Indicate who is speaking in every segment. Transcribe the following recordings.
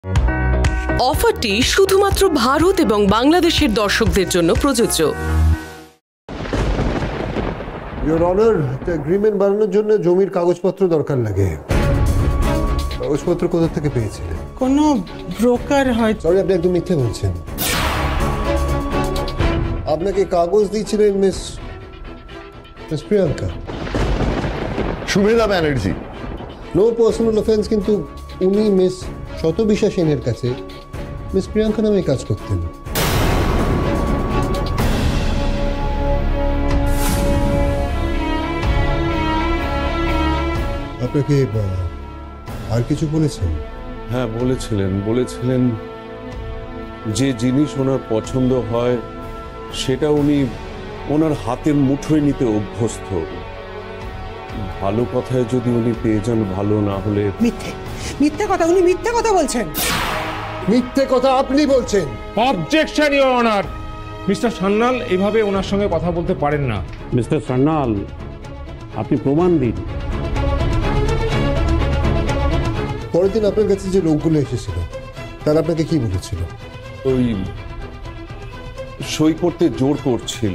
Speaker 1: অফারটি শুধুমাত্র ভারত এবং বাংলাদেশের দর্শকদের জন্য প্রযোজ্য।
Speaker 2: ইওর অনার, এগ্রিমেন্ট বানানোর জন্য জমির কাগজপত্র দরকার লাগে। কাগজপত্র কোথা থেকে পেয়েছিলেন?
Speaker 3: কোনো ব্রোকার হয়তো।
Speaker 2: সরি, আপনি একদম মিথ্যে বলছেন। আপনাকে কাগজ দিয়েছিলেন miss Priyanka.
Speaker 4: Sumedha Banerjee.
Speaker 2: No personal offence, কিন্তু উনি মিস শতবিশা সেনের কাছে মিস প্রিয়াঙ্কা নামে কাজ করতেন। আপনাকে আর কিছু বলেছেন?
Speaker 5: হ্যাঁ, বলেছিলেন যে জিনিস ওনার পছন্দ হয় সেটা উনি ওনার হাতের মুঠোয় নিতে অভ্যস্ত। ভালো কথায় যদি উনি পেয়ে যান, ভালো না হলে
Speaker 3: মিথ্যে কথা। উনি মিথ্যে কথা বলছেন।
Speaker 2: মিথ্যে কথা আপনি বলছেন।
Speaker 6: Objection your honour. Mister Sanyal এভাবে ওনার সঙ্গে কথা বলতে পারেন না।
Speaker 7: মিস্টার সান্যাল, আপনি প্রমাণ দিন।
Speaker 2: পরের দিন আপনার কাছে যে লোকগুলো এসেছিল তারা আপনাকে কি বলেছিল?
Speaker 5: ওই সই করতে জোর করছিল,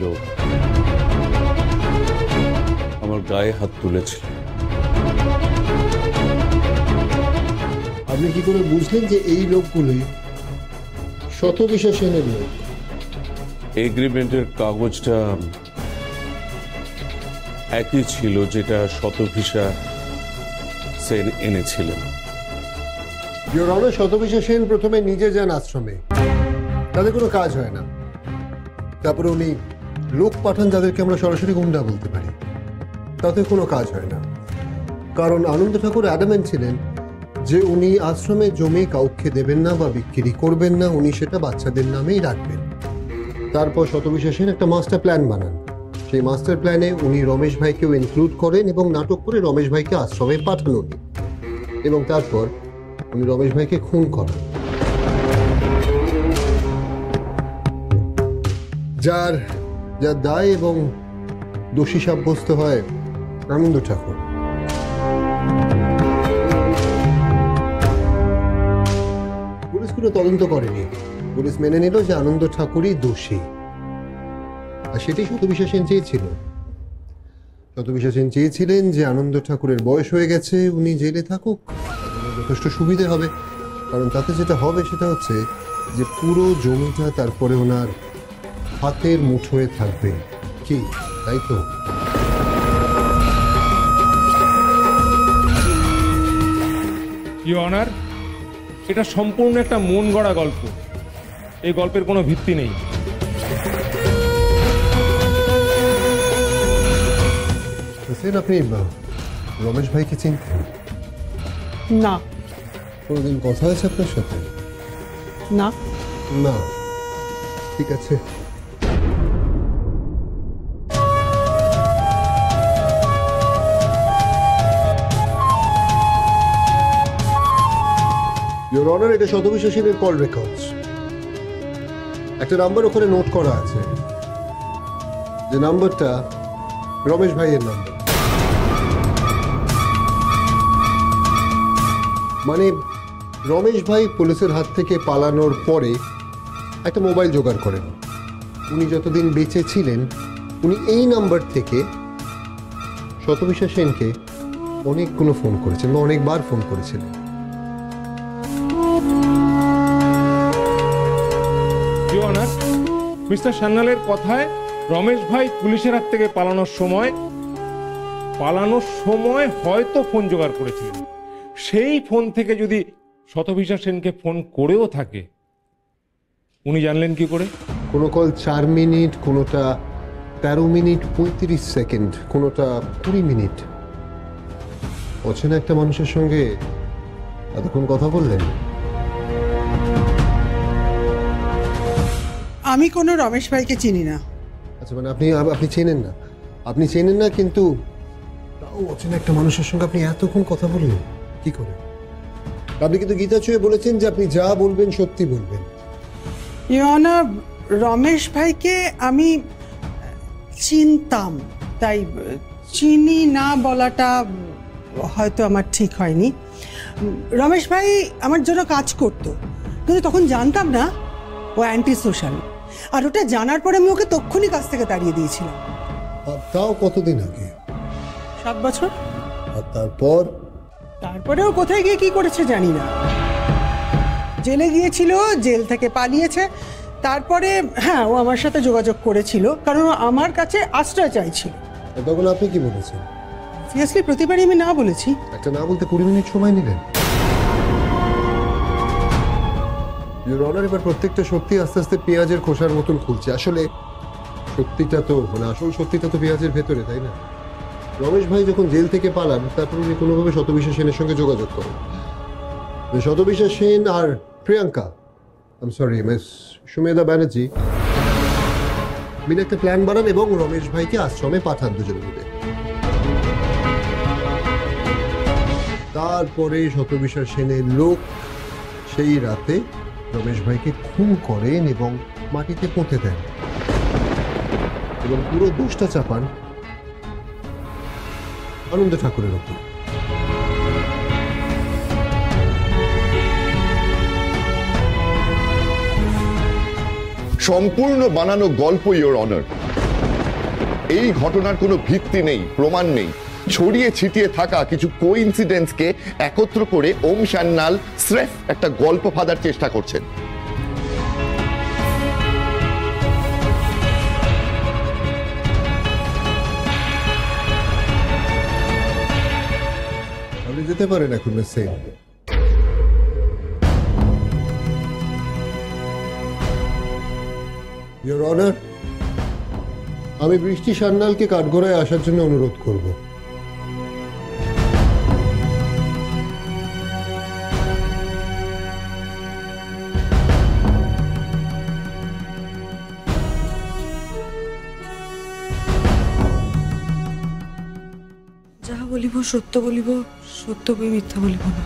Speaker 5: আমার গায়ে হাত তুলেছিল।
Speaker 2: আপনি কি করে বুঝলেন যে এই লোকগুলোই শতবিশা সেনের লোক?
Speaker 5: এগ্রিমেন্টের কাগজটা একই ছিল যেটা শতবিশা সেন এনেছিলেন।
Speaker 2: ইওর অনার, শতবিশা সেন প্রথমে নিজে যান আশ্রমে, তাদের কোনো কাজ হয় না। তারপরে উনি লোক পাঠান যাদেরকে আমরা সরাসরি গুন্ডা বলতে পারি, তাতে কোনো কাজ হয় না। কারণ আনন্দ ঠাকুর অ্যাডামেন্ট ছিলেন যে উনি আশ্রমে জমি কাউকে দেবেন না বা বিক্রি করবেন না, উনি সেটা বাচ্চাদের নামেই রাখবেন। তারপর শতবিশা সেন একটা মাস্টার প্ল্যান বানান। সেই মাস্টার প্ল্যানে উনি রমেশ ভাইকেও ইনক্লুড করেন এবং নাটক করে রমেশ ভাইকে আশ্রমে পাঠানো, এবং তারপর উনি রমেশ ভাইকে খুন করেন। যার দায় এবং দোষী সাব্যস্ত হয় আনন্দ ঠাকুর। পুলিশ কোনো তদন্ত করেনি, পুলিশ মেনে নিল যে আনন্দ ঠাকুরই দোষী, আর সেটি শতবিশা সেন চেয়েছিল। শতবিশা সেন চেয়েছিলেন যে আনন্দ ঠাকুরের বয়স হয়ে গেছে, উনি জেলে থাকুক, যথেষ্ট সুবিধে হবে। কারণ তাতে যেটা হবে সেটা হচ্ছে যে পুরো জমিটা তারপরে ওনার হাতের মুঠোয় থাকবে। কি তাই তো?
Speaker 6: ইওর অনার, এটা সম্পূর্ণ একটা মন গড়া গল্প। এই গল্পের কোনো ভিত্তি নেই।
Speaker 2: আপনি রমেশ ভাইকে চিনতেন?
Speaker 3: না।
Speaker 2: কোনোদিন কথা হয়েছে আপনার সাথে?
Speaker 3: না।
Speaker 2: না, ঠিক আছে। ইওর অনার, এটা শতবিশা সেনের কল রেকর্ডস। একটা নাম্বার ওখানে নোট করা আছে, যে নাম্বারটা রমেশ ভাইয়ের নাম্বার। মানে রমেশ ভাই পুলিশের হাত থেকে পালানোর পরে একটা মোবাইল জোগাড় করেন। উনি যতদিন বেঁচে ছিলেন উনি এই নাম্বার থেকে শতবিশা সেনকে অনেকগুলো ফোন করেছেন বা অনেকবার ফোন করেছিলেন।
Speaker 6: ইওর অনার, মিস্টার সান্যালের কথায় রমেশ ভাই পুলিশের হাত থেকে পালানোর সময় হয়তো ফোন জোগাড় করেছিলেন। সেই ফোন থেকে যদি শতবিশা সেনকে ফোন করেও থাকে, উনি জানলেন কি করে?
Speaker 2: কোনো কল 4 মিনিট, কোনোটা 13 মিনিট 35 সেকেন্ড, কোনোটা 20 মিনিট। অচেনা একটা মানুষের সঙ্গে এতক্ষণ কথা বললেন।
Speaker 3: আমি কোনো রমেশ ভাইকে চিনি না।
Speaker 2: আচ্ছা, মানে আপনি চেনেন না? আপনি চেনেন না, কিন্তু তাও অচেনা একটা মানুষের সঙ্গে আপনি এতক্ষণ কথা বললেন কি করে? আপনি কিন্তু গীতা ছুঁয়ে বলেছেন যে আপনি যা বলবেন সত্যি বলবেন।
Speaker 3: ইওনা, রমেশ ভাইকে আমি চিনতাম, তাই চিনি না বলাটা হয়তো আমার ঠিক হয়নি। রমেশ ভাই আমার জন্য কাজ করতো, কিন্তু তখন জানতাম না ও অ্যান্টি সোশ্যাল। আর ওটা জানার পরে আমি ওকে তক্ষুনি কাছ থেকে তাড়িয়ে দিয়েছিলাম।
Speaker 2: তাও কতদিন আগে?
Speaker 3: 7 বছর।
Speaker 2: আর তারপর?
Speaker 3: তারপরে ও কোথায় গিয়ে কি করেছে জানি না। জেলে গিয়েছিল, জেল থেকে পালিয়েছে। তারপরে হ্যাঁ, ও আমার সাথে যোগাযোগ করেছিল, কারণ ও আমার কাছে আশ্রয় চাইছিল।
Speaker 2: তখন আপনি কি বলেছেন?
Speaker 3: সিরিয়াসলি প্রতিবারই আমি না বলেছি।
Speaker 2: একটা না বলতে 20 মিনিট সময় নিলেন। ইওর অনার, এবার প্রত্যেকটা সত্যি আস্তে আস্তে পেঁয়াজের খোসার মতন খুলছে। আসলে সত্যিটা তো আসল সত্যিটা তো পেঁয়াজের ভেতরে, তাই না? রমেশ ভাই যখন জেল থেকে পালান, তারপর উনি কোনোভাবে শতবিশ্বাস সেনের সঙ্গে যোগাযোগ করেন। শতবিশ্বাস সেন আর প্রিয়াঙ্কা, মিস সুমেধা ব্যানার্জি মিলে একটা প্ল্যান বানান এবং রমেশ ভাইকে আশ্রমে পাঠান দুজনে মিলে। তারপরে শতবিশ্বাস সেনের লোক সেই রাতে রমেশ ভাইকে খুন করেন এবং মাটিতে পুঁতে দেন এবং পুরো দোষটা চাপান আনন্দ ঠাকুরের ওপর।
Speaker 4: সম্পূর্ণ বানানো গল্প, ইওর অনার। এই ঘটনার কোনো ভিত্তি নেই, প্রমাণ নেই। ছড়িয়ে ছিটিয়ে থাকা কিছু কোইন্সিডেন্সকে একত্র করে ওম সান্যাল স্রেফ একটা গল্প ফাঁদার চেষ্টা করছেন।
Speaker 2: আপনি যেতে পারেন এখন, মিস সেন। ইওর অনার, আমি বৃষ্টি সান্যালকে কাঠগড়ায় আসার জন্য অনুরোধ করব।
Speaker 8: যাহা বলিব সত্য বলিব, সত্য বই মিথ্যা বলিব না।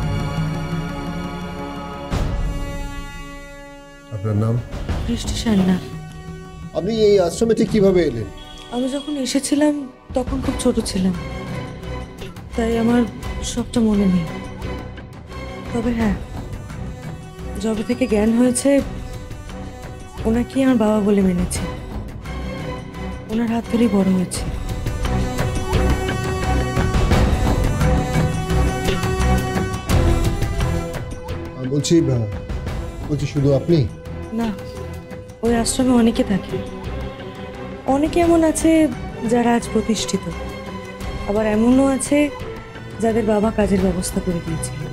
Speaker 2: আপনার নাম?
Speaker 8: বৃষ্টি সান্যাল।
Speaker 2: আপনি এই আশ্রমে ঠিক কিভাবে এলেন?
Speaker 8: আমি যখন এসেছিলাম তখন খুব ছোট ছিলাম, তাই আমার সবটা মনে নেই। তবে হ্যাঁ, যবে থেকে জ্ঞান হয়েছে ওনাকেই আমার বাবা বলে মেনেছি। ওনার হাত ধরেই বড় হয়েছে।
Speaker 2: বলছি শুধু আপনি
Speaker 8: না, ওই আশ্রমে অনেকে থাকে। অনেকে এমন আছে যারা আজ প্রতিষ্ঠিত, আবার এমনও আছে যাদের বাবা কাজের ব্যবস্থা করে দিয়েছিল।